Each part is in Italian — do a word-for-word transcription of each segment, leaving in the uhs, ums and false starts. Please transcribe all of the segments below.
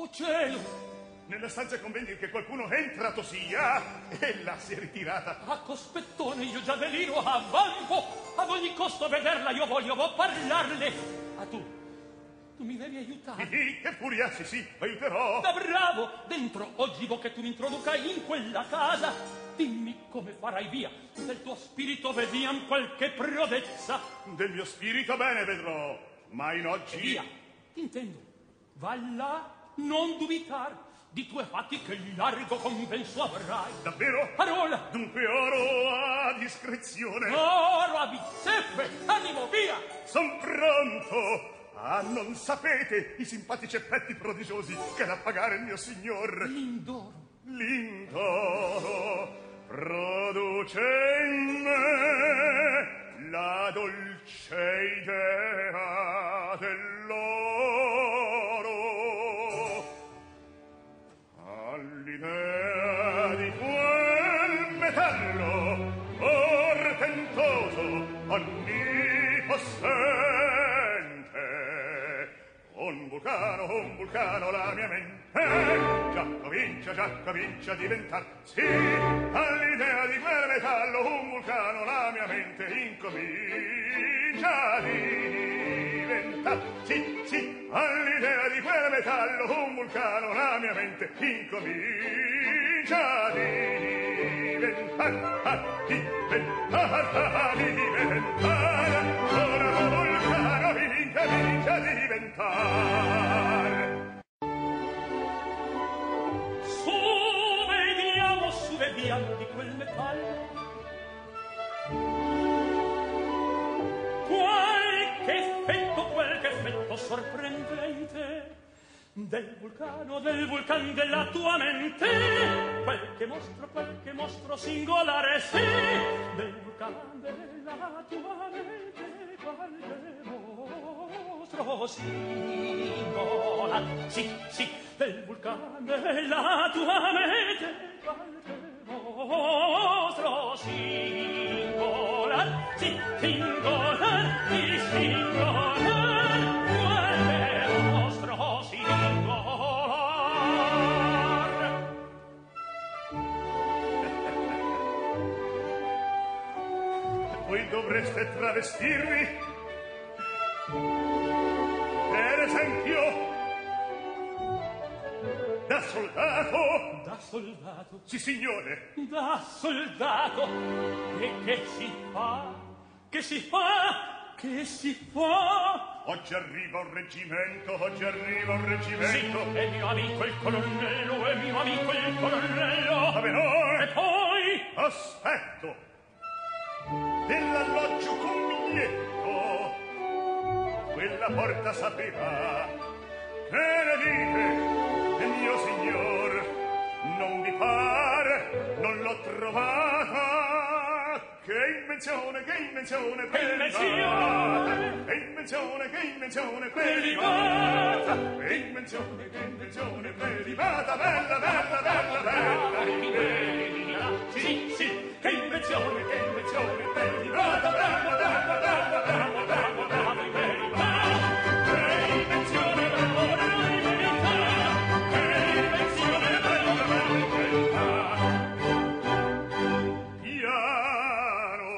Oh cielo! Nella stanza convendi che qualcuno è entrato sia e là si è ritirata. A cospettone io già deliro a vanvo, ad ogni costo vederla io voglio parlarle. Ah tu, tu mi devi aiutare. Sì, che furia, sì sì, aiuterò. Da bravo, dentro oggi vo che tu mi introduca in quella casa. Dimmi come farai via, del tuo spirito vediam qualche prodezza. Del mio spirito bene vedrò, ma in oggi... E via, intendo, va là, non dubitar. Di tue fatti che largo compenso avrai. Davvero? Parola. Dunque oro a discrezione. Oro a bizzeffe, animo, via. Son pronto. Ah, non sapete i simpatici effetti prodigiosi che da pagare il mio signor. L'indoro. L'indoro produce in me la dolce idea dell'oro. All'idea di quel metallo portentoso, onnipossente, un vulcano, un vulcano la mia mente già comincia, già comincia a diventar, sì, all'idea di quel metallo un vulcano la mia mente incomincia a diventar, sì, sì, all'idea di quel metallo un vulcano la mia mente incomincia a diventar, a diventare, a diventare, ora un vulcano incomincia a diventare. Su vediamo, su vediamo di quel metallo qualche effetto, qualche effetto sorprendente del vulcano, del vulcan della tua mente, qualche mostro, qualche mostro singolare, sì, del vulcan della tua mente, qualche mostro singolare, sì, sì, del vulcan della tua mente, qualche mostro singolare, sì, singolare, sì, singolare, qualche mostro singolare. Voi dovreste travestirvi, per esempio, da soldato. Da soldato? Sì, signore. Da soldato? E che si fa? Che si fa? Che si fa? Oggi arriva un reggimento, oggi arriva un reggimento. Sì, è mio amico il colonnello, è mio amico il colonnello. A venore. E poi? Aspetto. Dell'alloggio con biglietto, quella porta s'aprirà. Che ne dite, il mio signor? Non vi pare, non l'ho trovata. Che invenzione, che invenzione prelibata. Che invenzione, che invenzione prelibata. Che invenzione, che invenzione prelibata. Bella, bella, bella, bella. Sì, sì, che invenzione, che invenzione prelibata. Bella, bella, bella, bella, bella, bella, prelibata. Che invenzione, bella, prelibata. Che invenzione, bella, prelibata. Piano,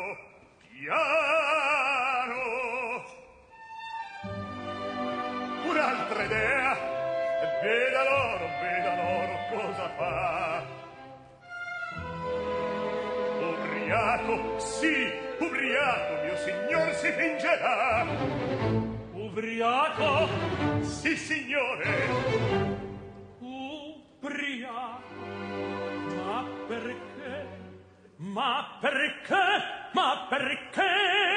piano. Un'altra idea. Veda loro, veda loro cosa fa. Ubriaco, sì, ubriaco, mio signor si fingerà. Ubriaco? Sì, signore. Ubriaco? Ma perché? Ma perché? Ma perché?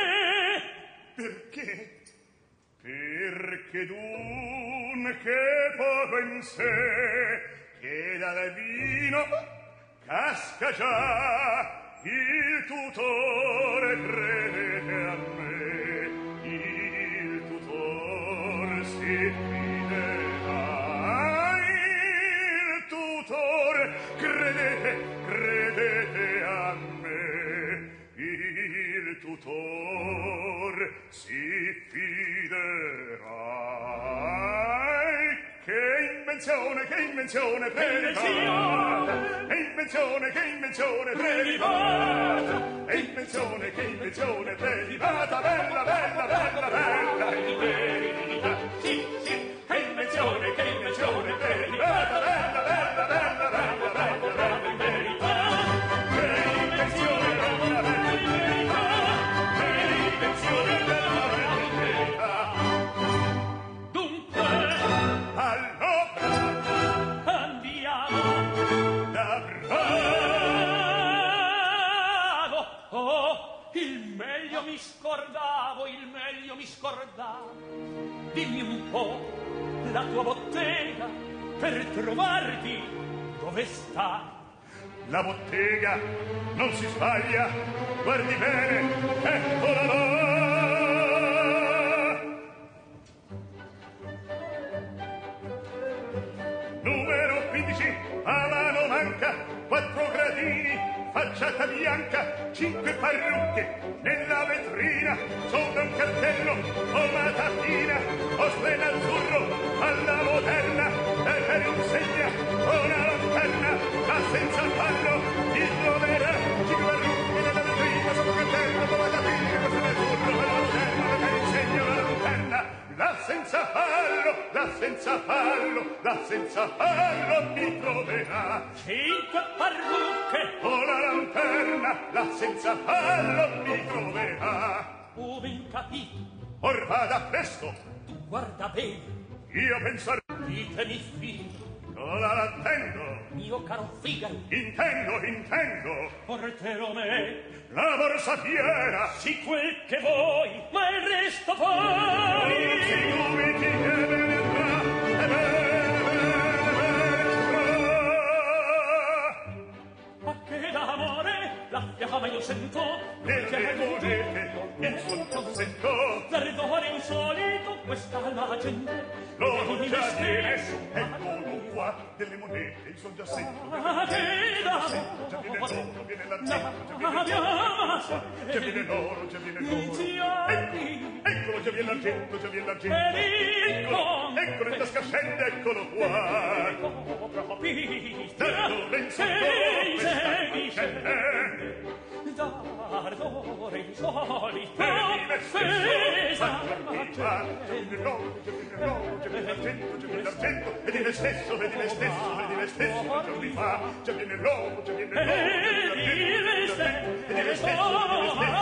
Perché? Perché d'un che poco in sé, che dal vino casca già, il tutore credete a me, il tutor si fiderà, il tutore credete, credete a me, il tutor si fiderà, che in invenzione, che invenzione prelibata, che invenzione, che invenzione prelibata, che invenzione, che invenzione prelibata, bella, bella, bella, bella, verità, sì, sì, che invenzione, che invenzione prelibata, bella, bella, bella, bella, bella, bella, verità, che invenzione, bella, bella, verità, che invenzione, bella, bella, verità. Dunque, allora, andiamo da bravo. Oh, il meglio mi scordavo, il meglio mi scordavo. Dimmi un po' la tua bottega per trovarti dove sta. la bottega non si sbaglia, guardi bene, eccola là. Numero quindici, a mano manca, quattro gradini, facciata bianca, cinque parrucche, nella vetrina, sopra un cartello, o matatina, o splena azzurro, alla moderna, e per insegna, una lanterna, ma senza fallo, il troverà, cinque parrucche, nella vetrina, sopra un cartello, o matatina, o splena azzurro, alla moderna, e per insegna, una lanterna, la senza fallo, la senza fallo, la senza fallo mi troverà. Cinque parrucche, O la lanterna, la senza fallo mi troverà. ho ben capito, Or vada presto, tu guarda bene, io pensar, ditemi figlio, cosa l'attendo. mio caro Figaro, Intendo, intendo, porterò me, la borsa fiera. sì quel che vuoi, ma il resto Non poi. si dubiti che vendrà, e bene, bene, bene, Ma che d'amore la fiamma io sento, nelle monete il suo consento. l'ardore insolito questa la gente, Loro di me già viene, stesso, eccolo qua, delle monete, il son già sento. ma che Già viene d'amore l'oro, viene l'argento, già viene l'abbiamo Già viene l'oro, già viene l'oro. insieme, Eccolo, già viene l'argento, già viene l'argento. e Eccolo, eccolo in tasca scende, eccolo qua. capito, D'ardore in che questa inseguisce, faccende. d'ardore insolito, Per me stesso, questa faccia di qua. Già viene l'oro, già viene l'oro, già viene l'argento, già viene l'argento. E di me stesso, e di me stesso, e di me stesso, che giorni fa. Già viene l'oro, già viene l'oro, già viene l'argento, già viene- e di me stesso, e di me stesso.